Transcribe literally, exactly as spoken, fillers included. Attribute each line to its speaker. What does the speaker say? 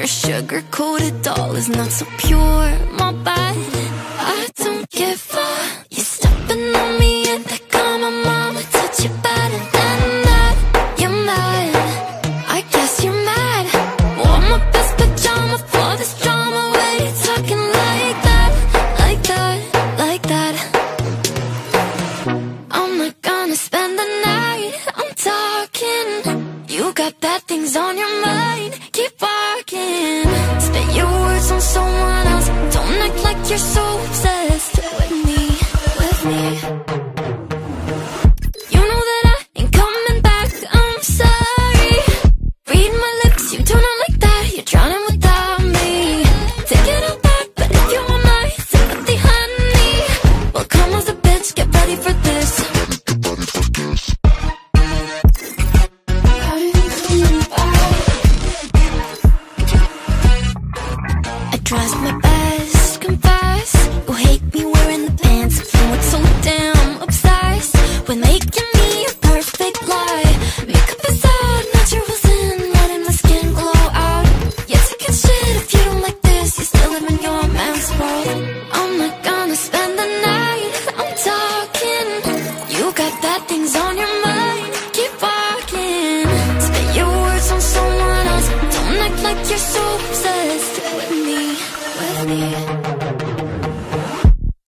Speaker 1: Your sugar-coated doll is not so pure, my bad. I don't give a. You're stepping on me and they call my mama, touch you better than that. You're mad, I guess you're mad. Wore my best pajama for this drama. Why you talking like that, like that, like that? I'm not gonna spend the night, I'm talking. You got bad things on your mind, keep walking. Spit your words on someone else. Don't act like you're so obsessed with me, with me. You know that I ain't coming back, I'm sorry. Read my lips, you don't know like that. You're drowning without me. Take it all back, but if you want my sympathy, honey, well, come as a bitch, get ready for this. Tries my best, confess. You hate me wearing the pants. You were so damn obsessed with making me a perfect lie. Makeup is out, naturals in, letting my skin glow out. You're taking shit if you don't like this. You still live in your man's world. I'm not gonna spend the night, I'm talking. You got bad things on your mind, keep walking. Spit your words on someone else. Don't act like you're so obsessed with me, with me.